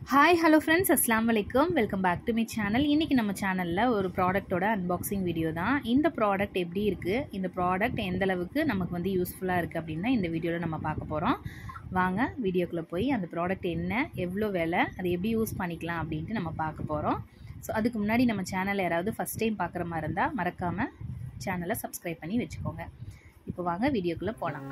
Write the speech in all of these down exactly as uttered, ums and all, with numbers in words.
Hi, hello friends, Assalamualaikum. Welcome back to my channel. இன்னைக்கு நம்ம சேனல்ல ஒரு ப்ராடக்ட்டோட அன்பாக்சிங் வீடியோ தான். இந்த ப்ராடக்ட் எப்படி இருக்கு, இந்த ப்ராடக்ட் எந்த அளவுக்கு நமக்கு வந்து யூஸ்ஃபுல்லா இருக்கு அப்படினா இந்த வீடியோல நம்ம பார்க்க போறோம். வாங்க வீடியோக்குள்ள போய் அந்த ப்ராடக்ட் என்ன, எவ்வளவு விலை, அதை எப்படி யூஸ் பண்ணிக்கலாம் அப்படினு நம்ம பார்க்க போறோம். சோ அதுக்கு முன்னாடி நம்ம சேனலை யாராவது ஃபர்ஸ்ட் டைம் பார்க்குற மாதிரி இருந்தா மறக்காம சேனலை சப்ஸ்கிரைப் பண்ணி வெச்சுக்கோங்க. இப்போ வாங்க வீடியோக்குள்ள போலாம்.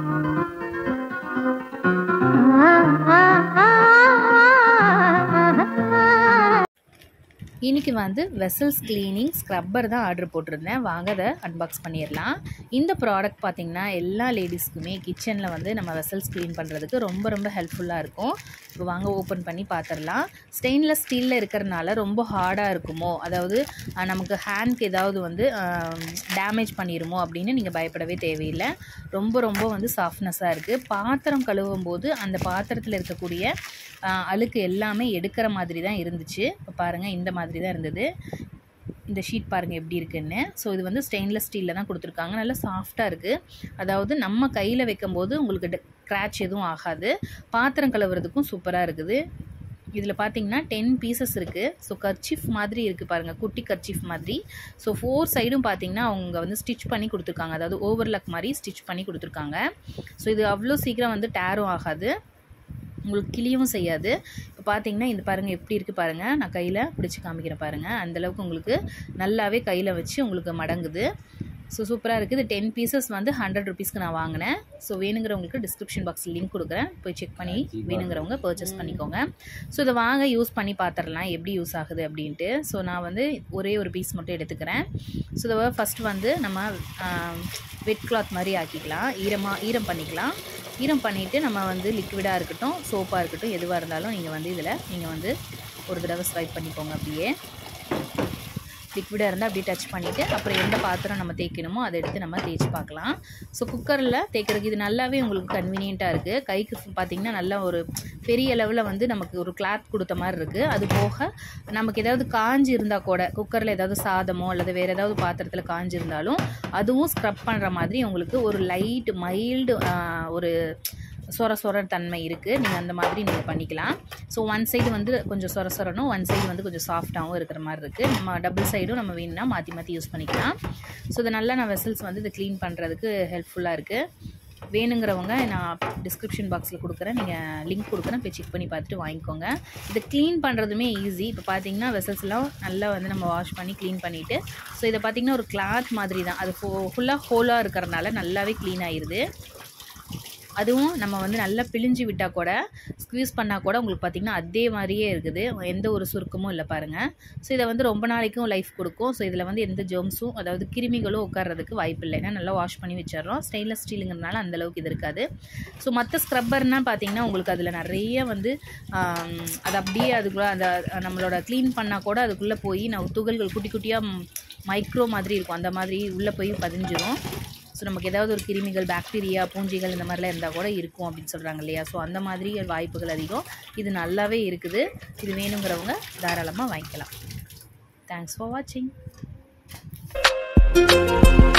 இன்னைக்கு வந்து வெசல்ஸ் கிளீனிங் ஸ்க்ரப்பர் தான் ஆர்டர் போட்டிருந்தேன். வாங்க அதை அன்பாக்ஸ் பண்ணிடலாம். இந்த ப்ராடக்ட் பார்த்தீங்கன்னா எல்லா லேடிஸ்க்குமே கிச்சனில் வந்து நம்ம வெசல்ஸ் க்ளீன் பண்ணுறதுக்கு ரொம்ப ரொம்ப ஹெல்ப்ஃபுல்லாக இருக்கும். இப்போ வாங்க ஓப்பன் பண்ணி பார்த்துடலாம். ஸ்டெயின்லெஸ் ஸ்டீலில் இருக்கிறனால ரொம்ப ஹார்டாக இருக்குமோ, அதாவது நமக்கு ஹேண்ட்க்கு ஏதாவது வந்து டேமேஜ் பண்ணிடுமோ அப்படின்னு நீங்கள் பயப்படவே தேவையில்லை. ரொம்ப ரொம்ப வந்து சாஃப்ட்னஸாக இருக்குது. பாத்திரம் கழுவும் போது அந்த பாத்திரத்தில் இருக்கக்கூடிய அழுக்கு எல்லாமே எடுக்கிற மாதிரி தான் இருந்துச்சு. இப்போ பாருங்கள், இந்த மாதிரி தான் இருந்தது. இந்த ஷீட் பாருங்கள் எப்படி இருக்குன்னு. ஸோ இது வந்து ஸ்டெயின்லெஸ் ஸ்டீலில் தான் கொடுத்துருக்காங்க. நல்லா சாஃப்டாக இருக்குது. அதாவது நம்ம கையில் வைக்கும்போது உங்களுக்கு கிராச் எதுவும் ஆகாது. பாத்திரம் கழுவுறதுக்கும் சூப்பராக இருக்குது. இதில் பார்த்தீங்கன்னா டென் பீசஸ் இருக்குது. ஸோ கர்ச்சீஃப் மாதிரி இருக்குது பாருங்கள், குட்டி கர்ச்சீஃப் மாதிரி. ஸோ ஃபோர் சைடும் பார்த்தீங்கன்னா அவங்க வந்து ஸ்டிச் பண்ணி கொடுத்துருக்காங்க. அதாவது ஓவர்லாக் மாதிரி ஸ்டிச் பண்ணி கொடுத்துருக்காங்க. ஸோ இது அவ்வளோ சீக்கிரம் வந்து டேரும் ஆகாது, உங்களுக்கு கிளியவும் செய்யாது. இப்போ பார்த்தீங்கன்னா இந்த பாருங்கள் எப்படி இருக்குது பாருங்கள். நான் கையில் பிடிச்சி காமிக்கிறேன் பாருங்கள். அந்தளவுக்கு உங்களுக்கு நல்லாவே கையில் வச்சு உங்களுக்கு மடங்குது. ஸோ சூப்பராக இருக்குது. இது டென் பீசஸ் வந்து ஹண்ட்ரட் ருபீஸ்க்கு நான் வாங்கினேன். ஸோ வேணுங்கிறவங்களுக்கு டிஸ்கிரிப்ஷன் பாக்ஸில் லிங்க் கொடுக்குறேன், போய் செக் பண்ணி வேணுங்கிறவங்க பர்ச்சேஸ் பண்ணிக்கோங்க. ஸோ இதை வாங்க யூஸ் பண்ணி பார்த்துடலாம் எப்படி யூஸ் ஆகுது அப்படின்ட்டு. ஸோ நான் வந்து ஒரே ஒரு பீஸ் மட்டும் எடுத்துக்கிறேன். ஸோ இதை ஃபஸ்ட்டு வந்து நம்ம வெட் கிளாத் மாதிரி ஆக்கிக்கலாம். ஈரமாக ஈரம் பண்ணிக்கலாம். ஈரம் பண்ணிவிட்டு நம்ம வந்து லிக்விடாக இருக்கட்டும், சோப்பாக இருக்கட்டும், எதுவாக இருந்தாலும் நீங்கள் வந்து இதில் நீங்கள் வந்து ஒரு தடவை ஸ்வைப் பண்ணிக்கோங்க. அப்படியே லிக்விடாக இருந்தால் அப்படியே டச் பண்ணிவிட்டு அப்புறம் எந்த பாத்திரம் நம்ம தேய்க்கணுமோ அதை எடுத்து நம்ம தேய்ச்சி பார்க்கலாம். ஸோ குக்கரில் தேய்க்கிறதுக்கு இது நல்லாவே உங்களுக்கு கன்வீனியண்ட்டாக இருக்குது. கைக்கு பார்த்திங்கன்னா நல்லா ஒரு பெரிய லெவலில் வந்து நமக்கு ஒரு கிளாத் கொடுத்த மாதிரி இருக்குது. அது போக நமக்கு ஏதாவது காஞ்சி இருந்தால் கூட, குக்கரில் ஏதாவது சாதமோ அல்லது வேறு ஏதாவது பாத்திரத்தில் காஞ்சி இருந்தாலும் அதுவும் ஸ்க்ரப் பண்ணுற மாதிரி உங்களுக்கு ஒரு லைட் மைல்டு ஒரு சொர சொர தன்மை இருக்குது. நீங்கள் அந்த மாதிரி நீங்கள் பண்ணிக்கலாம். ஸோ ஒன் சைடு வந்து கொஞ்சம் சொர சொரணும், ஒன் சைடு வந்து கொஞ்சம் சாஃப்டாகவும் இருக்கிற மாதிரி இருக்குது. நம்ம டபுள் சைடும் நம்ம வேணும்னா மாற்றி மாற்றி யூஸ் பண்ணிக்கலாம். ஸோ இதை நல்லா நான் வெசல்ஸ் வந்து இதை க்ளீன் பண்ணுறதுக்கு ஹெல்ப்ஃபுல்லாக இருக்குது. வேணுங்கிறவங்க நான் டிஸ்கிரிப்ஷன் பாக்ஸில் கொடுக்குறேன், நீங்கள் லிங்க் கொடுக்குறேன், போய் செக் பண்ணி பார்த்துட்டு வாங்கிக்கோங்க. இதை க்ளீன் பண்ணுறதுமே ஈஸி. இப்போ பார்த்தீங்கன்னா வெசல்ஸ்லாம் நல்லா வந்து நம்ம வாஷ் பண்ணி க்ளீன் பண்ணிவிட்டு, ஸோ இதை பார்த்திங்கன்னா ஒரு கிளாத் மாதிரி தான், அது ஃபுல்லாக ஹோலாக இருக்கிறனால நல்லாவே க்ளீன் ஆயிடுது. அதுவும் நம்ம வந்து நல்லா பிழிஞ்சு விட்டால் கூட, ஸ்க்வீஸ் பண்ணால் கூட உங்களுக்கு பார்த்திங்கன்னா அதே மாதிரியே இருக்குது. எந்த ஒரு சுருக்கமும் இல்லை பாருங்கள். ஸோ இதை வந்து ரொம்ப நாளைக்கும் லைஃப் கொடுக்கும். ஸோ இதில் வந்து எந்த ஜெர்ம்ஸும் அதாவது கிருமிகளும் உட்கார்றதுக்கு வாய்ப்பு இல்லை. ஏன்னா நல்லா வாஷ் பண்ணி வச்சிடறோம். ஸ்டெயின்லெஸ் ஸ்டீலுங்கிறதுனால அந்தளவுக்கு இது இருக்காது. ஸோ மற்ற ஸ்க்ரப்பர்னால் பார்த்திங்கன்னா உங்களுக்கு அதில் நிறைய வந்து அது அப்படியே அதுக்குள்ளே அந்த நம்மளோட க்ளீன் பண்ணால் கூட அதுக்குள்ளே போய் நம்ம துகள்கள் குட்டி குட்டியாக மைக்ரோ மாதிரி இருக்கும், அந்த மாதிரி உள்ளே போய் பதிஞ்சிரும். ஸோ நமக்கு ஏதாவது ஒரு கிருமிகள், பாக்டீரியா, பூஞ்சிகள் இந்த மாதிரிலாம் இருந்தால் கூட இருக்கும் அப்படின்னு சொல்கிறாங்க இல்லையா. ஸோ அந்த மாதிரி வாய்ப்புகள் அதிகம். இது நல்லாவே இருக்குது. இது வேணுங்கிறவங்க தாராளமாக வாங்கிக்கலாம். தேங்க்ஸ் ஃபார் வாட்சிங்.